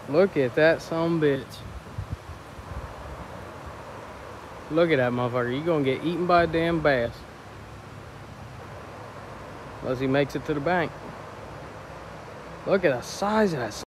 Look at that son bitch. Look at that motherfucker. You gonna get eaten by a damn bass. Unless he makes it to the bank. Look at the size of that